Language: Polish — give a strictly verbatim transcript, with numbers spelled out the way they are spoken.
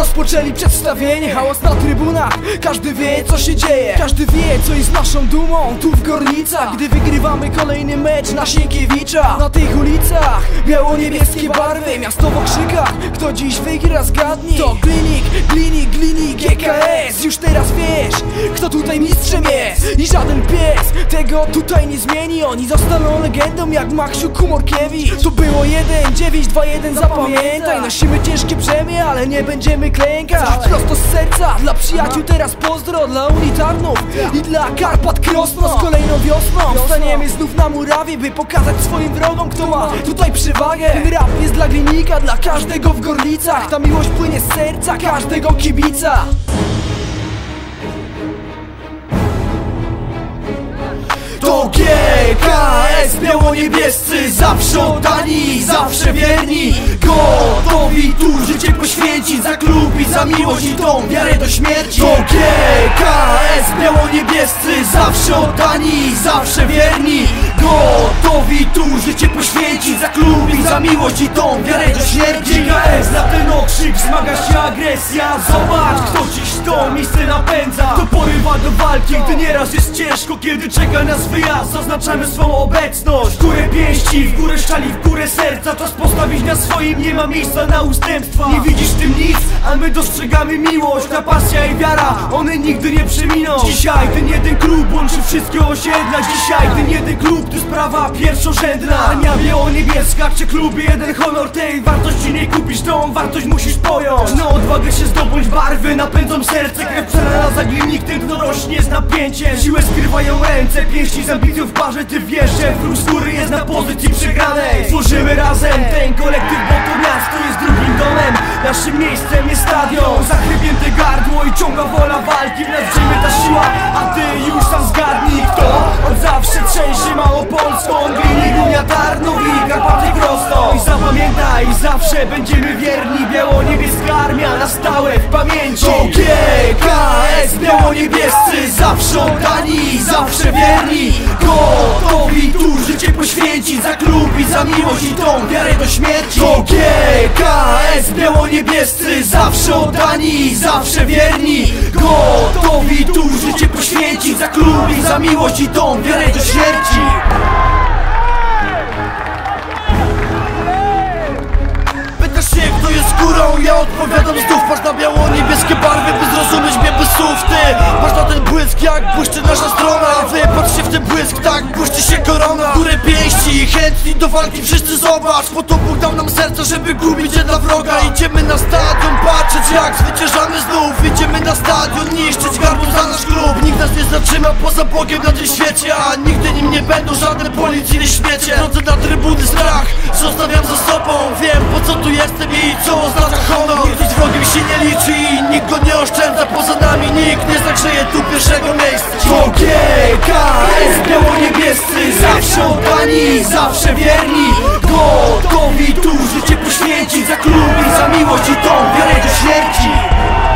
Rozpoczęli przedstawienie, hałas na trybunach. Każdy wie, co się dzieje, każdy wie, co jest naszą dumą tu w Gorlicach. Gdy wygrywamy kolejny mecz na Sienkiewicza. Na tych ulicach biało-niebieskie barwy, miasto w okrzykach. Kto dziś wygra, zgadnij. To Glinik, Glinik, Glinik, G K S. Już teraz wiesz, kto tutaj mistrzem jest. I żaden pies tego tutaj nie zmieni. Oni zostaną legendą jak Maksiu Kumorkiewicz. To było jeden dziewięć dwa jeden, zapamiętaj. Nosimy ciężkie brzemię, ale nie będziemy klękać. Prosto z serca, dla przyjaciół teraz pozdro. Dla unitarnów i dla Karpat Krosno. Z kolejną wiosną staniemy znów na murawie, by pokazać swoim wrogom, kto ma tutaj przewagę. Ten rap jest dla Glinika, dla każdego w Gorlicach. Ta miłość płynie z serca każdego kibica. To G K S, biało-niebiescy, zawsze oddani, zawsze wierni. Gotowi tu życie poświęcić za klub i za miłość i tą wiarę do śmierci. To G K S, biało-niebiescy, zawsze oddani, zawsze wierni. Gotowi tu życie poświęcić za klub i za miłość i tą wiarę do śmierci. G K S, na ten okrzyk wzmaga się agresja. Zobacz, kto dziś to miejsce napędza. To porywa do walki, gdy nieraz jest ciężko, kiedy czeka nas wyjazd. Zaznaczamy swą obecność. W górę pięści, w górę szali, w górę serca. Czas postawić na swoim, nie ma miejsca na ustępstwa. Nie widzisz w tym nic, a my dostrzegamy miłość. Ta pasja i wiara, one nigdy nie przeminą. Dzisiaj ten jeden klub łączy wszystkie osiedla. Dzisiaj ten jeden klub to sprawa pierwszorzędna. Armia biało-niebieska, czy klub jeden honor. Tej wartości nie kupisz, tą wartość musisz pojąć. Na odwagę się zdobądź, barwy napędzą serce. Krew przelana za Glinik, ten kto rośnie z napięciem. Siłę skrywają ręce, pięści z ambicją w parze. Ty wiesz, że wróg z góry jest na pozycji przegranej. Tworzymy razem ten kolektyw, bo to miasto jest drugim domem. Naszym miejscem jest stadion. Zachrypnięte gardło i ciągła wola walki. W nas drzemie ta siła, a ty już sam zgadnij kto od zawsze trzęsie Małopolską. Glinik, Unia, Tarnów i Karpaty Krosno. I zapamiętaj, zawsze będziemy wierni. Biało-niebieska armia na stałe w pamięci. To G K S, biało-niebiescy, zawsze oddani, zawsze wierni. Gotowi tu życie poświęcić za klub i za miłość i tą wiarę do śmierci. To G K S, biało-niebiescy, zawsze oddani, zawsze wierni. Gotowi tu życie poświęcić za klub i za miłość i tą wiarę do śmierci. Pytasz się, kto jest górą, ja odpowiadam znów. Masz na biało-niebieskie barwy, by zrozumieć mnie bez słów. Ty masz na ten błysk, jak błyszczy nasza strona. Wy patrzcie w ten błysk, tak błyszczy się korona. Górę pięści, chętni do walki wszyscy, zobacz. Po to Bóg dał nam serca, żeby gubić je dla wroga. Idziemy na stadion, patrzeć jak zwyciężamy znów. Idziemy na stadion, niszczyć gardło za nasz klub. Nikt nas nie zatrzyma poza Bogiem na tym świecie, a nigdy nim nie będą żadne policyjne śmiecie. Drodze na trybuny strach zostawiam za sobą. Wiem, po co tu jestem i co oznacza honor. Nikt z wrogiem się nie liczy i nikt go nie oszczędza. Poza nami nikt nie zagrzeje tu pierwszego miejsca. To G K S, biało-niebiescy, zawsze oddani, zawsze wierni. Gotowi tu życie poświęcić za klub i za miłość i tą wiarę do śmierci.